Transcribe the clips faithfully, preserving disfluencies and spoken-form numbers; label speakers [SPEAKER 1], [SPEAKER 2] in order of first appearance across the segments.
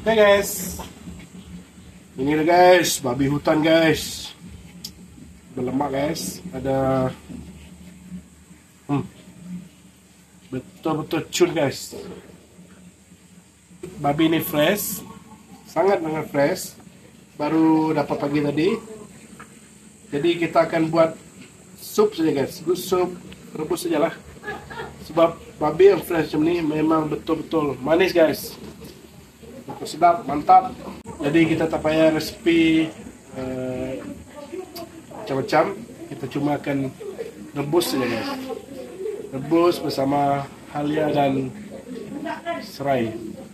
[SPEAKER 1] Oke guys, ini nih guys, babi hutan guys, berlemak guys, ada hmm, betul-betul cun guys. Babi ini fresh, sangat sangat fresh, baru dapat pagi tadi. Jadi kita akan buat sup saja guys, sup rebus saja lah. Sebab babi yang fresh macam ni memang betul-betul manis guys, sedap, mantap. Jadi kita tak payah resepi uh, macam-macam, kita cuma akan rebus saja guys, rebus bersama halia dan serai.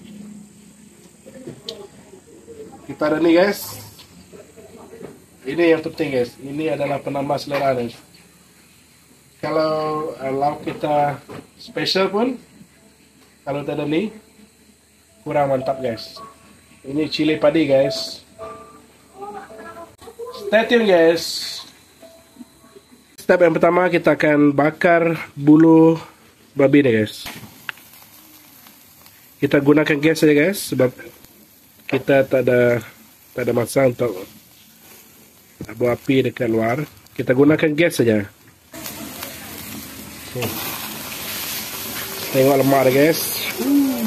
[SPEAKER 1] Kita ada nih guys, ini yang penting guys, ini adalah penambah selera guys. Kalau uh, lauk kita special pun, kalau tak ada ni kurang mantap guys. Ini cili padi guys. Stay tune guys. Step yang pertama, kita akan bakar bulu babi deh guys. Kita gunakan gas saja guys, sebab kita tak ada tak ada masa untuk buat api dekat luar. Kita gunakan gas saja. Hmm. Tengok lemak deh guys. Uh.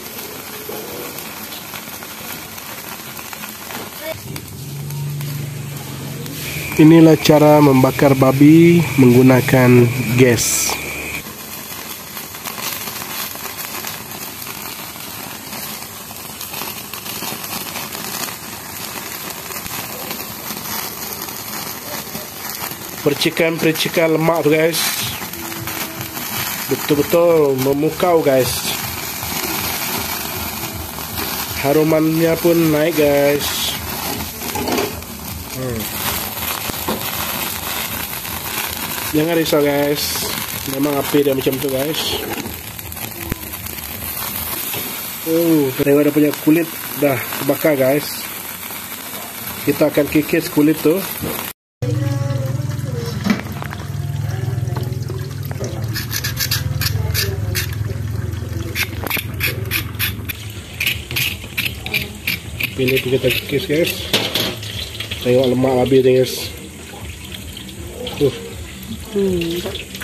[SPEAKER 1] Inilah cara membakar babi menggunakan gas. Percikan-percikan lemak tu guys, betul-betul memukau guys. Harumannya pun naik guys. Hmm. Jangan risau guys, memang api dia macam tu guys. Oh, tengok dia punya kulit dah terbakar guys. Kita akan kikis kulit tu. Ini tu kita kikis guys. Tengok lemak babi ni guys. Uh. Hmm.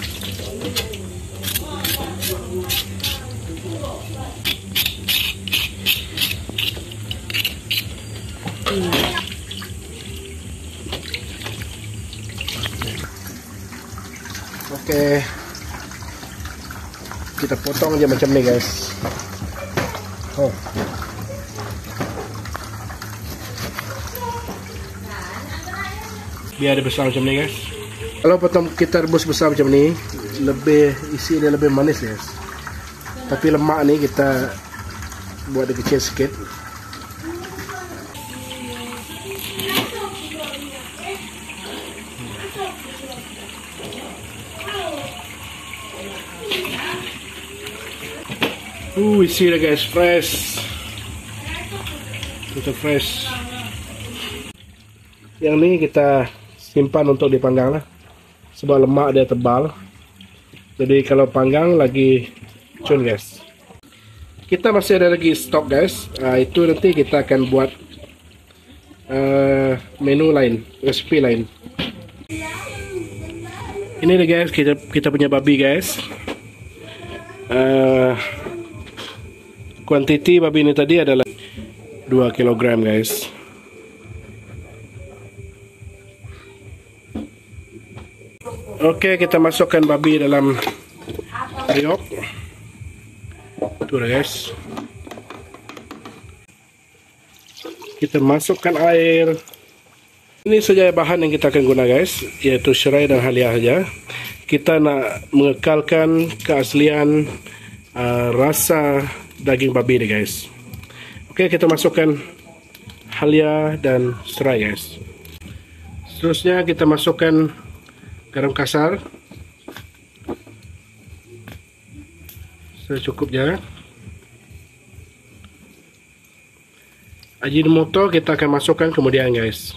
[SPEAKER 1] Hmm. Oke, kita potong aja macam ni guys. Oh. Biar dia besar macam ni guys. Kalau potong kita rebus besar macam ni, lebih isi dia lebih manis guys. Tapi lemak ni kita buat dia kecil sikit. Uh, isi dia guys, fresh. Kita fresh. Yang ni kita simpan untuk dipanggang lah, sebab lemak dia tebal. Jadi kalau panggang lagi cun guys. Kita masih ada lagi stok guys. uh, Itu nanti kita akan buat uh, menu lain, resepi lain. Ini nih guys, kita, kita punya babi guys. uh, Kuantiti babi ini tadi adalah dua kilogram guys. Oke, kita masukkan babi dalam periuk. Tuh guys. Kita masukkan air. Ini saja bahan yang kita akan guna guys, yaitu serai dan halia saja. Kita nak mengekalkan keaslian uh, rasa daging babi ni guys. Oke, kita masukkan halia dan serai guys. Seterusnya kita masukkan garam kasar secukupnya. Ajinomoto kita akan masukkan kemudian guys.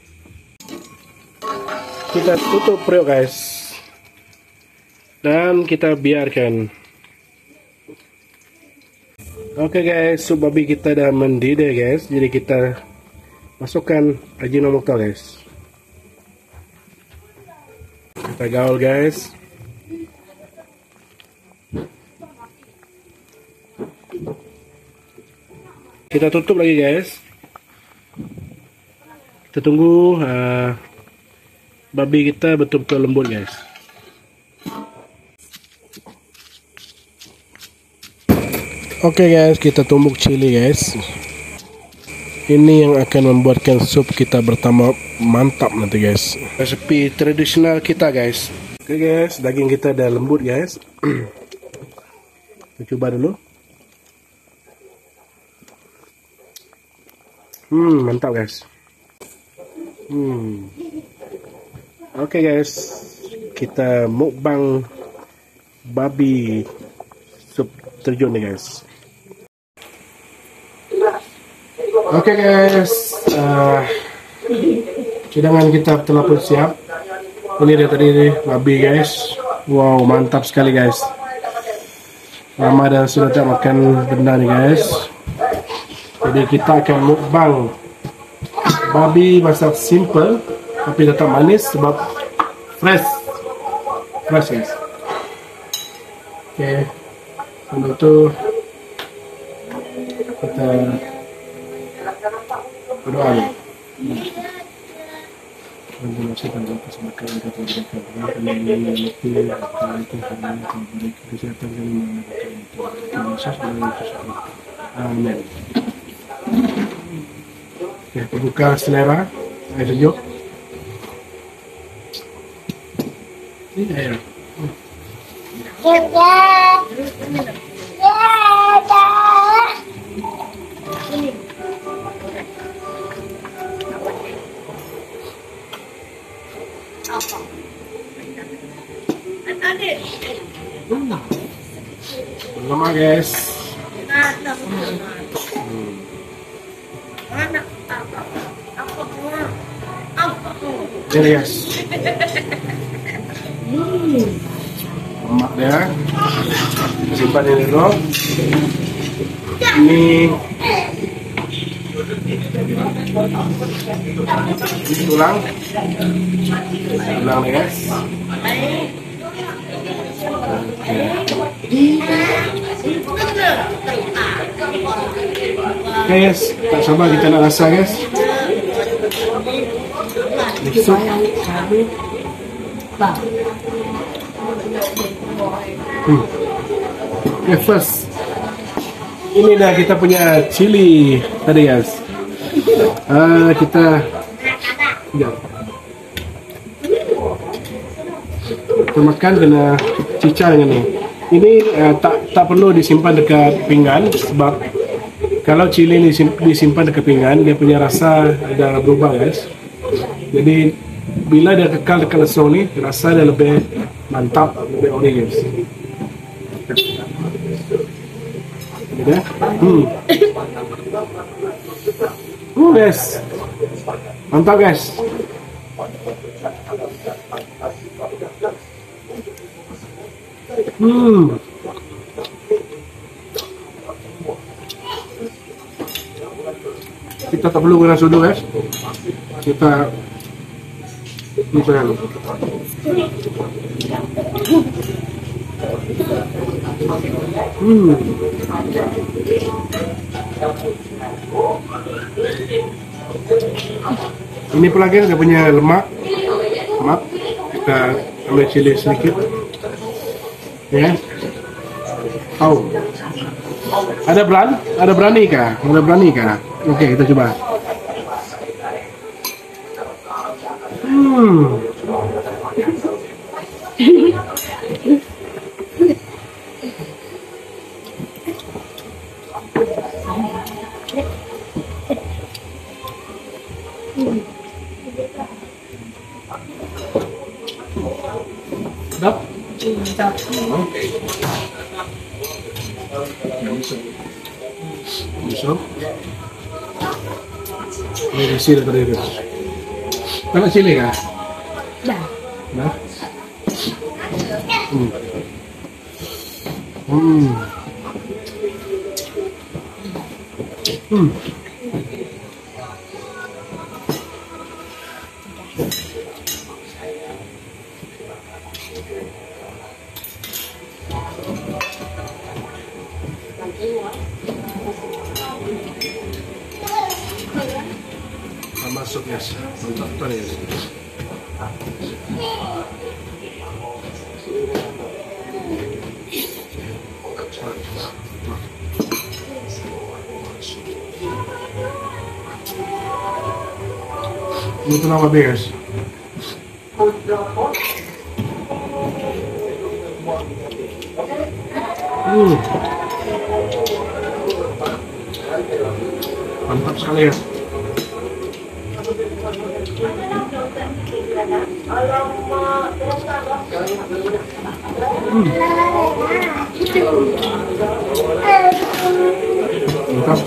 [SPEAKER 1] Kita tutup periuk guys, dan kita biarkan. Oke guys, sup babi kita dah mendidih guys. Jadi kita masukkan Ajinomoto guys. Kita gaul guys. Kita tutup lagi guys. Kita tunggu uh, babi kita betul-betul lembut guys. Oke okay guys, kita tumbuk cili guys. Ini yang akan membuatkan sup kita bertambah mantap nanti guys. Resepi tradisional kita guys. Oke okay guys, daging kita dah lembut guys. Kita coba dulu. Hmm, mantap guys. Hmm. Oke okay guys, kita mukbang babi sup terjun nih guys. Oke okay guys, uh, hidangan kita telah pun siap. Ini dia tadi nih, babi guys. Wow, mantap sekali guys. Lama dah sudah tak makan benda nih guys. Jadi kita akan mukbang babi masak simple tapi tetap manis sebab fresh, fresh guys. Oke, okay. Sambil itu kita berdoa nih. Bantu nasi dan bantu semakan kita berikan kami ini itu itu kami beri kesehatan kami mengadakan itu Yesus dan Yesus. Amin. Oke, terbuka selera air sejuk. Ini air. Hmm. Lama guys. Hmm. Ini guys. Lemak dia. Simpan ini dulu. Ini ini tulang. Tulang nih guys. Oke guys, tak sabar kita nak rasa guys. Sup. Hmm. Okay, first ini dah kita punya cili tadi guys. Uh, kita ya. Kita makan kena cicah dengan ni. Ini uh, tak tak perlu disimpan dekat pinggan sebab kalau cili ini disimpan dekat pinggan dia punya rasa ada berubah guys. Jadi bila dia kekal dekat lesung ni rasa dia lebih mantap, lebih ori guys. Ini hmm. Oh guys, mantap guys. Hmm. Kita tak perlu guna sudu guys. Kita misalnya hmm. Ini pelagi dia punya lemak. Lemak. Kita ambil cili sedikit. Ya. Oh. Ada berani? Ada berani kah? Ada berani kah? Oke, kita coba. Hmm. Sedap? Sedap. Oke. Bisa. Ini isi dari itu. Mana cili kah? Dah. Dah. Hmm. Hmm. Hmm. Masuk guys, mantap tuh guys. Luto na kami guys. Hmm. Mantap sekali ya. Hmm. Mantap.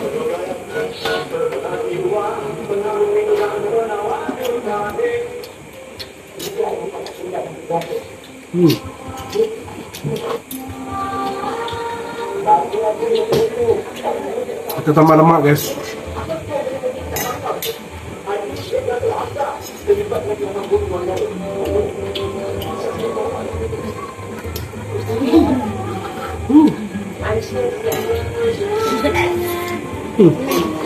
[SPEAKER 1] Hmm. Kita tambah lemak guys. Hmm. Hmm.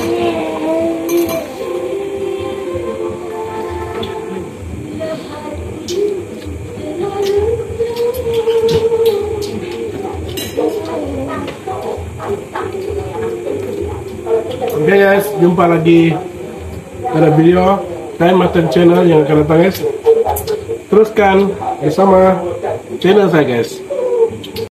[SPEAKER 1] Oke okay guys, jumpa lagi pada video Time Mutton Channel yang akan datang guys. Teruskan bersama channel saya guys.